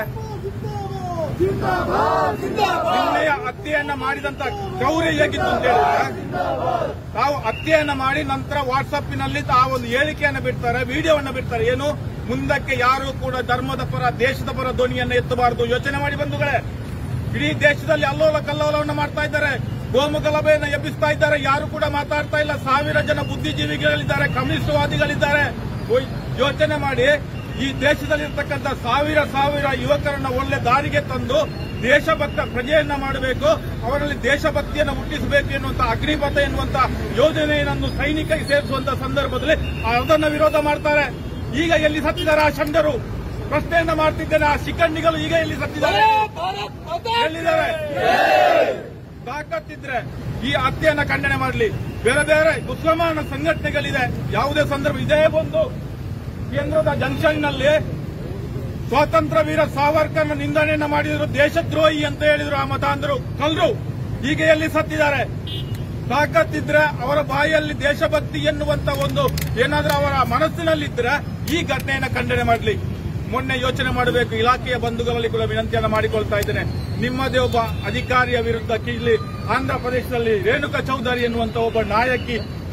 ನಿನ್ನೆಯ ಹತ್ಯೆಯನ್ನ ಮಾಡಿದಂತ ಗೌರಿ ಹೇಗಿತ್ತು ಅಂತ ಹೇಳಿದ್ರೆ, ತಾವು ಹತ್ಯೆಯನ್ನ ಮಾಡಿ ನಂತರ ವಾಟ್ಸ್ಆಪ್ನಲ್ಲಿ ಆ ಒಂದು ಹೇಳಿಕೆಯನ್ನ ಬಿಡ್ತಾರೆ, ವಿಡಿಯೋವನ್ನ ಬಿಡ್ತಾರೆ. ಏನು, ಮುಂದಕ್ಕೆ ಯಾರು ಕೂಡ ಧರ್ಮದ ಪರ ದೇಶದ ಪರ ಧ್ವನಿಯನ್ನ ಎತ್ತಬಾರದು. ಯೋಚನೆ ಮಾಡಿ ಬಂಧುಗಳೇ, ಇಡೀ ದೇಶದಲ್ಲಿ ಅಲ್ಲೋಲ ಕಲ್ಲೋಲವನ್ನ ಮಾಡ್ತಾ ಇದ್ದಾರೆ, ಗೋಮುಗಲಭೆಯನ್ನ ಎಬ್ಬಿಸ್ತಾ ಇದ್ದಾರೆ. ಯಾರು ಕೂಡ ಮಾತಾಡ್ತಾ ಇಲ್ಲ. 1000 ಜನ ಬುದ್ಧಿಜೀವಿಗಳಿದ್ದಾರೆ, ಕಮ್ಯುನಿಸ್ಟ್ವಾದಿಗಳಿದ್ದಾರೆ. ಯೋಚನೆ ಮಾಡಿ, ಈ ದೇಶದಲ್ಲಿರ್ತಕ್ಕಂಥ ಸಾವಿರ ಯುವಕರನ್ನ ಒಳ್ಳೆ ದಾರಿಗೆ ತಂದು ದೇಶಭಕ್ತ ಪ್ರಜೆಯನ್ನ ಮಾಡಬೇಕು, ಅವರಲ್ಲಿ ದೇಶಭಕ್ತಿಯನ್ನು ಹುಟ್ಟಿಸಬೇಕು ಎನ್ನುವಂತ ಅಗ್ನಿಪಥ ಎನ್ನುವಂತ ಯೋಜನೆಯನ್ನು ಸೈನಿಕರಿಗೆ ಸೇರಿಸುವಂತ ಸಂದರ್ಭದಲ್ಲಿ ಅದನ್ನ ವಿರೋಧ ಮಾಡ್ತಾರೆ. ಈಗ ಎಲ್ಲಿ ಸತ್ತಿದ್ದಾರೆ ಆ ಷಂಡರು? ಪ್ರಶ್ನೆಯನ್ನ ಮಾಡ್ತಿದ್ದೇನೆ. ಆ ಶಿಖಂಡಿಗಳು ಈಗ ಎಲ್ಲಿ ಸತ್ತಿದ್ದಾರೆ? ಎಲ್ಲಿದ್ದಾರೆ? ತಾಕತ್ತಿದ್ರೆ ಈ ಹತ್ಯೆಯನ್ನ ಖಂಡನೆ ಮಾಡಲಿ. ಬೇರೆ ಮುಸಲ್ಮಾನ ಸಂಘಟನೆಗಳಿದೆ. ಯಾವುದೇ ಸಂದರ್ಭ ಇದೇ ಒಂದು ಕೇಂದ್ರದ ಜಂಕ್ಷನ್ನಲ್ಲಿ ಸ್ವಾತಂತ್ರ್ಯ ವೀರ ಸಾವರ್ಕರ್ನ ನಿಂದನೆಯನ್ನ ಮಾಡಿದ್ರು, ದೇಶದ್ರೋಹಿ ಅಂತ ಹೇಳಿದ್ರು ಆ ಮತಾಂಧರು, ಕಲ್ರು. ಈಗ ಎಲ್ಲಿ ಸತ್ತಿದ್ದಾರೆ? ತಾಕತ್ತಿದ್ರೆ ಅವರ ಬಾಯಲ್ಲಿ ದೇಶಭಕ್ತಿ ಎನ್ನುವಂತ ಒಂದು ಏನಾದ್ರೂ ಅವರ ಮನಸ್ಸಿನಲ್ಲಿದ್ರೆ ಈ ಘಟನೆಯನ್ನ ಖಂಡನೆ ಮಾಡಲಿ. ಮೊನ್ನೆ ಯೋಚನೆ ಮಾಡಬೇಕು. ಇಲಾಖೆಯ ಬಂಧುಗಳಲ್ಲಿ ಕೂಡ ವಿನಂತಿಯನ್ನ ಮಾಡಿಕೊಳ್ತಾ ಇದ್ದೇನೆ. ನಿಮ್ಮದೇ ಒಬ್ಬ ಅಧಿಕಾರಿಯ ವಿರುದ್ಧ ಇಲ್ಲಿ ಆಂಧ್ರ ಪ್ರದೇಶದಲ್ಲಿ ರೇಣುಕಾ ಚೌಧರಿ ಎನ್ನುವಂತ ಒಬ್ಬ ನಾಯಕಿ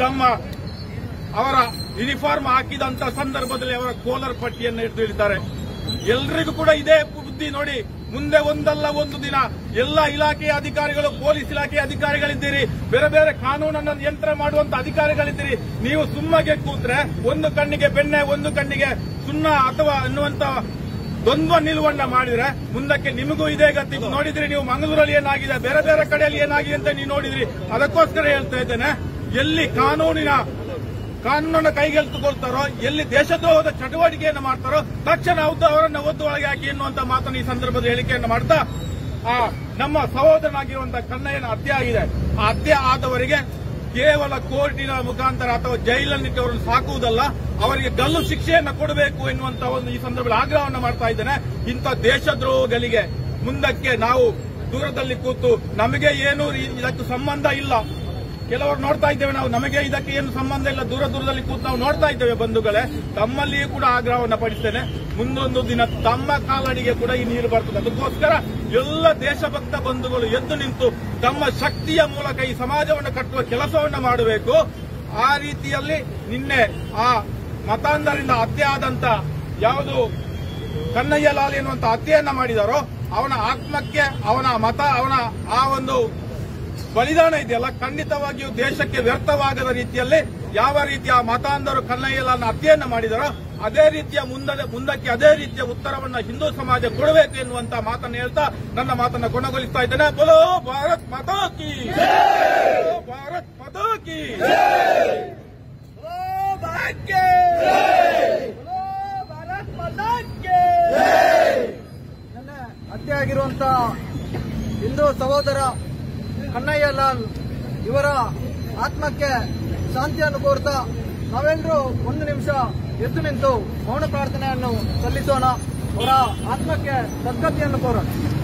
ಅವರ ಯೂನಿಫಾರ್ಮ್ ಹಾಕಿದಂತ ಸಂದರ್ಭದಲ್ಲಿ ಅವರ ಕೋಲರ್ ಪಟ್ಟಿಯನ್ನು ಹಿಡಿದಿದ್ದಾರೆ. ಎಲ್ರಿಗೂ ಕೂಡ ಇದೇ ಬುದ್ಧಿ ನೋಡಿ. ಮುಂದೆ ಒಂದಲ್ಲ ಒಂದು ದಿನ ಎಲ್ಲ ಇಲಾಖೆಯ ಅಧಿಕಾರಿಗಳು, ಪೊಲೀಸ್ ಇಲಾಖೆಯ ಅಧಿಕಾರಿಗಳಿದ್ದೀರಿ, ಬೇರೆ ಕಾನೂನನ್ನು ಯಂತ್ರ ಮಾಡುವಂತ ಅಧಿಕಾರಿಗಳಿದ್ದೀರಿ. ನೀವು ಸುಮ್ಮಗೆ ಕೂತ್ರೆ ಒಂದು ಕಣ್ಣಿಗೆ ಬೆಣ್ಣೆ ಒಂದು ಕಣ್ಣಿಗೆ ಸುಣ್ಣ ಅಥವಾ ಅನ್ನುವಂತ ದ್ವಂದ್ವ ನಿಲುವನ್ನ ಮಾಡಿದ್ರೆ ಮುಂದಕ್ಕೆ ನಿಮಗೂ ಇದೇ ಗತಿ. ನೋಡಿದ್ರಿ ನೀವು ಮಂಗಳೂರಲ್ಲಿ ಏನಾಗಿದೆ, ಬೇರೆ ಕಡೆಯಲ್ಲಿ ಏನಾಗಿದೆ ಅಂತ ನೀವು ನೋಡಿದ್ರಿ. ಅದಕ್ಕೋಸ್ಕರ ಹೇಳ್ತಾ ಇದ್ದೇನೆ, ಎಲ್ಲಿ ಕಾನೂನನ್ನು ಕೈಗೆತ್ತಿಕೊಳ್ತಾರೋ, ಎಲ್ಲಿ ದೇಶದ್ರೋಹದ ಚಟುವಟಿಕೆಯನ್ನು ಮಾಡ್ತಾರೋ ತಕ್ಷಣ ಅವರನ್ನು ಒಳಗೆ ಹಾಕಿ ಎನ್ನುವಂತ ಮಾತನ್ನು ಈ ಸಂದರ್ಭದ ಹೇಳಿಕೆಯನ್ನು ಮಾಡ್ತಾ, ನಮ್ಮ ಸಹೋದರನಾಗಿರುವಂತಹ ಕನ್ನಯ್ಯನ ಹತ್ಯೆ ಆಗಿದೆ. ಆ ಹತ್ಯೆ ಆದವರಿಗೆ ಕೇವಲ ಕೋರ್ಟಿನ ಮುಖಾಂತರ ಅಥವಾ ಜೈಲನ್ನಿಟ್ಟು ಅವರನ್ನು ಸಾಕುವುದಲ್ಲ, ಅವರಿಗೆ ಗಲ್ಲು ಶಿಕ್ಷೆಯನ್ನು ಕೊಡಬೇಕು ಎನ್ನುವಂತ ಒಂದು ಈ ಸಂದರ್ಭದಲ್ಲಿ ಆಗ್ರಹವನ್ನು ಮಾಡ್ತಾ ಇದ್ದೇನೆ. ಇಂಥ ದೇಶದ್ರೋಹಗಳಿಗೆ ಮುಂದಕ್ಕೆ ನಾವು ದೂರದಲ್ಲಿ ಕೂತು ನಮಗೆ ಏನು ಇದಕ್ಕೆ ಸಂಬಂಧ ಇಲ್ಲ, ಕೆಲವರು ನೋಡ್ತಾ ಇದ್ದೇವೆ ನಾವು, ನಮಗೆ ಇದಕ್ಕೆ ಏನು ಸಂಬಂಧ ಇಲ್ಲ, ದೂರದಲ್ಲಿ ಕೂತು ನಾವು ನೋಡ್ತಾ ಇದ್ದೇವೆ. ಬಂಧುಗಳೇ, ತಮ್ಮಲ್ಲಿಯೂ ಕೂಡ ಆಗ್ರಹವನ್ನು ಪಡಿಸ್ತೇನೆ. ಮುಂದೊಂದು ದಿನ ತಮ್ಮ ಕಾಲಡಿಗೆ ಕೂಡ ಈ ನೀರು ಬರ್ತದೆ. ಅದಕ್ಕೋಸ್ಕರ ಎಲ್ಲ ದೇಶಭಕ್ತ ಬಂಧುಗಳು ಎದ್ದು ನಿಂತು ತಮ್ಮ ಶಕ್ತಿಯ ಮೂಲಕ ಈ ಸಮಾಜವನ್ನು ಕಟ್ಟುವ ಕೆಲಸವನ್ನು ಮಾಡಬೇಕು. ಆ ರೀತಿಯಲ್ಲಿ ನಿನ್ನೆ ಆ ಮತಾಂಧರಿಂದ ಹತ್ಯೆ ಆದಂತ ಯಾವುದು ಕನ್ನಯ್ಯ ಲಾಲ್ ಎನ್ನುವಂತ ಹತ್ಯೆಯನ್ನ ಮಾಡಿದಾರೋ ಅವನ ಆತ್ಮಕ್ಕೆ ಅವನ ಆ ಒಂದು ಬಲಿದಾನ ಇದೆಯಲ್ಲ, ಖಂಡಿತವಾಗಿಯೂ ದೇಶಕ್ಕೆ ವ್ಯರ್ಥವಾಗದ ರೀತಿಯಲ್ಲಿ ಯಾವ ರೀತಿಯ ಮತಾಂಧರು ಕನ್ನಯ್ಯ ಲಾಲ್ನ ಹತ್ಯೆಯನ್ನ ಮಾಡಿದಾರೋ ಅದೇ ರೀತಿಯ ಮುಂದಕ್ಕೆ ಅದೇ ರೀತಿಯ ಉತ್ತರವನ್ನ ಹಿಂದೂ ಸಮಾಜ ಕೊಡಬೇಕು ಎನ್ನುವಂತ ಮಾತನ್ನು ಹೇಳ್ತಾ ನನ್ನ ಮಾತನ್ನ ಕೊನೆಗೊಳಿಸ್ತಾ ಇದ್ದೇನೆ. ಬೋಲೋ ಭಾರತ್ ಮಾತಾ ಕಿ ಜೈ, ಭಾರತ್ ಮಾತಾ ಕಿ ನನ್ನ ಹತ್ಯೆ ಆಗಿರುವಂತ ಹಿಂದೂ ಸಹೋದರ ಕನ್ನಯ್ಯ ಲಾಲ್ ಇವರ ಆತ್ಮಕ್ಕೆ ಶಾಂತಿಯನ್ನು ಕೋರ್ತಾ ನಾವೆಲ್ಲರೂ ಒಂದು ನಿಮಿಷ ಎದ್ದು ನಿಂತು ಮೌನ ಪ್ರಾರ್ಥನೆಯನ್ನು ಸಲ್ಲಿಸೋಣ. ಅವರ ಆತ್ಮಕ್ಕೆ ಸದ್ಗತಿಯನ್ನು ಕೋರೋಣ.